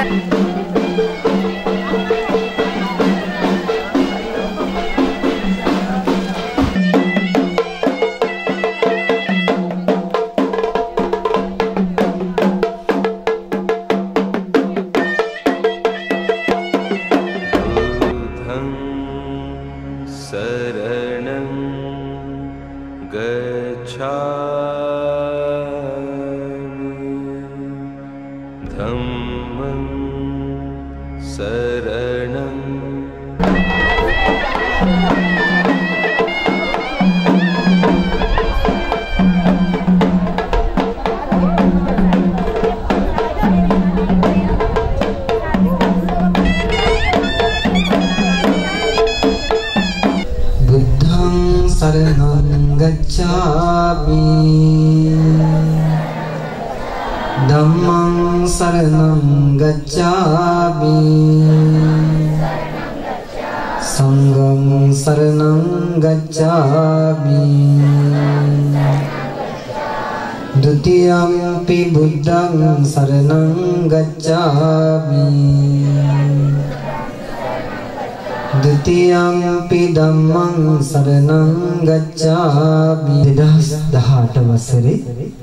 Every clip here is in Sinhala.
Dhammang saranam gacchami Sangham saranam gacchami Dutiyampi buddhang saranam gacchami Dutiyampi dhammang saranam gacchami 2018 වසරේ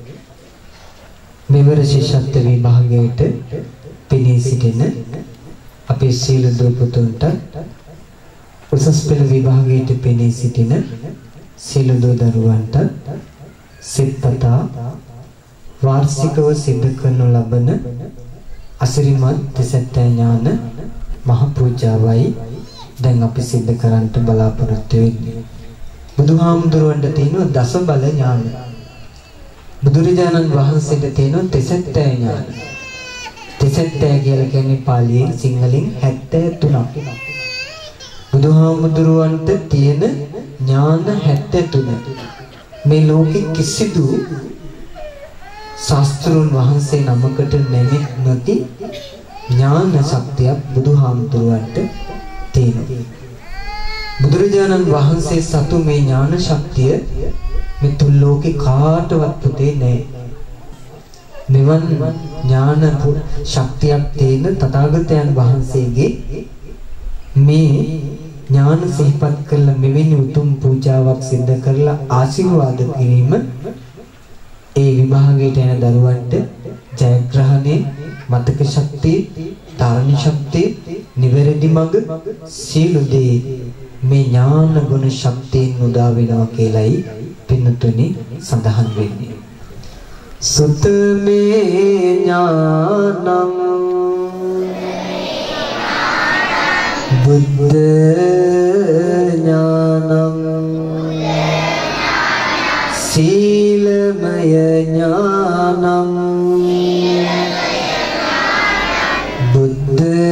මෙවර ශිෂ්‍යත්ව විභාගයට පිළී සිටින අපේ සීල දූපතුන්ට උසස් පෙළ විභාගයට පිළී සිටින සීල දූ දරුවන්ට සිත්පතා වාර්ෂිකව සිදු කරනු ලබන අසිරිමත් තිසැත්තෑ ඥාන මහ පූජාවයි දැන් අපි සිදු කරන්නට බලාපොරොත්තු වෙන්නේ. බුදුහාමුදුරුවන්ට තියෙන දස බල ඥාන. බුදුරජාණන් වහන්සේට තියෙන තිසැත්තෑ ඥාන. තිසැත්තෑ කියලා කියන්නේ පාලියෙන් සිංහලෙන් 73ක්. බුදුහාමුදුරුවන්ට තියෙන ඥාන 73. මේ ලෝකෙ කිසිදු ශාස්ත්‍රඥ වහන්සේ නමකට නැති ඥාන ශක්තියක් බුදුහාමුදුරුවන්ට තියෙනවා. බුදුරජාණන් වහන්සේ සතු මේ ඥාන ශක්තිය මේ තුන් ලෝකේ කාටවත් පුතේ නැහැ. මෙවන් ඥාන ශක්තියක් තියෙන තථාගතයන් වහන්සේගේ මේ ඥාන සිහිපත් කළ මෙවැනි උතුම් පූජාවක් සිදු කරලා ආශිර්වාද කිරීම ඒ විභාගයට යන දරුවන්ට ජයග්‍රහණය, මතක ශක්තිය, ධාරණ ශක්තිය, නිවැරදි මඟ සියලු දේ මේ ඥාන ගුණ ශක්තියෙන් උදා වෙනවා කියලයි පින්තුනි සඳහන් වෙන්නේ. සුතමේ ඥානං බුද්ධ ඥානං සීලමය ඥානං බුද්ධ